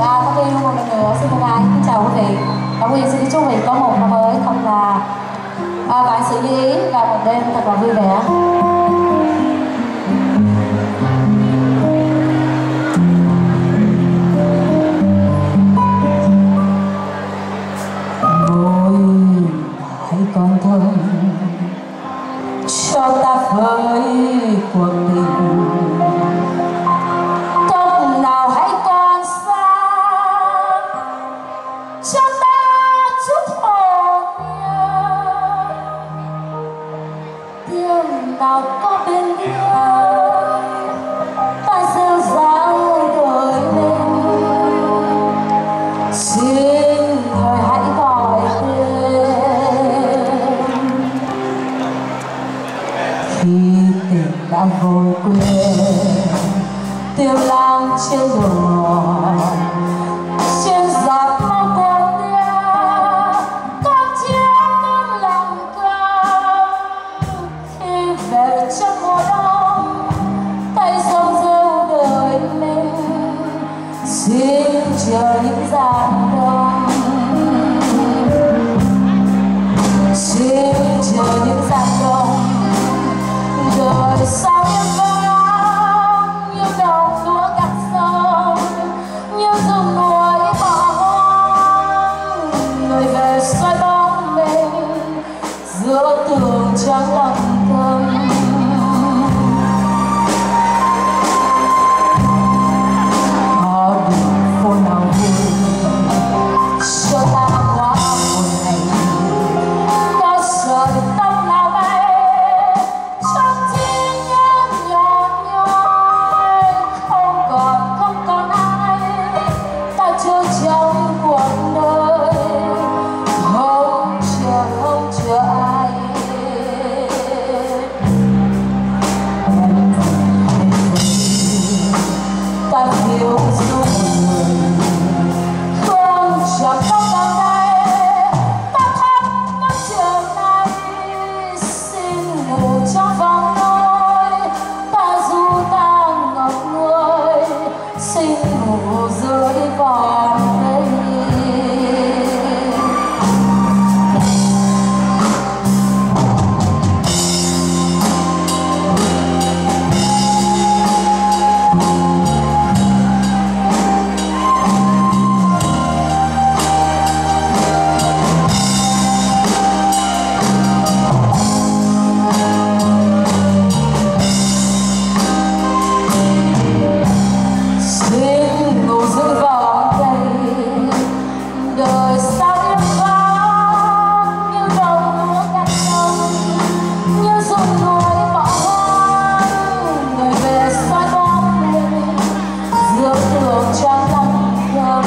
thân yêu một lần nữa xin thân ái kính chào quý vị. Và Nguyên xin chúc quý vị có một năm mới thật là vạn sự như ý và một đêm thật là vui vẻ. Hãy còn thơm cho ta với cuộc tình, cốc nào hãy còn xa cho ta chút hồn nhớ, tiếng nào có bên nhau ta rêu rao đời mình. Xin người hãy gọi khi tình đã vội quên, tiêu lang trên đường trên giọt máu con đeo, con chiếc những lòng cơm khi về trong mùa đông tay sông rêu đời mình. Xin chờ những giàn đông, xin chờ những giàn đông đời sao yên vắng như đồng lúa gặt sông, như rừng núi bỏ hoang. Người về xoay bóng mình giữa tường trắng lặng thầm. Có đường phố nào vui cho ta qua một ngày, có sợi tóc nào bay trong trí nhớ nhỏ nhoi. Không còn ai ta chờ trong cuộc đời, không chờ ai. Ta thiếu dung người không chẳng có càng đây, ta thắp ngất chiều nay xin ngủ trong vòng nôi. Ta dù ta ngập người xin ngủ dưới vòng đây. Đời sao yên vắng như đồng lúa gặt sông, như rừng núi bỏ hoang. Người về xoay bóng mình giữa tường trắng lặng thầm.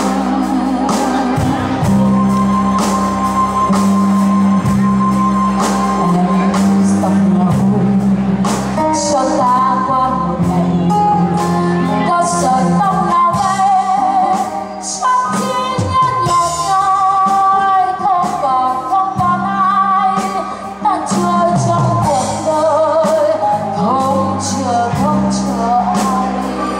Em sông ngầu cho ta qua một ngày, có sợi tóc nào bay trong trí nhớ nhỏ nhoi. Không còn ai ta chờ trong cuộc đời, không chờ ai.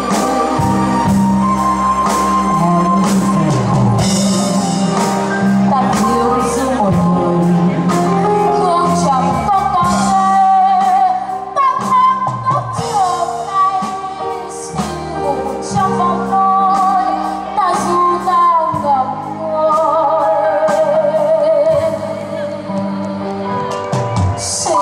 Em về không ta thiếu dung một người hương chẳng có còn đây. Ta thắp ngất chiều nay xin ngủ trong vòng nôi. Ta dù ta ngập ngùi xin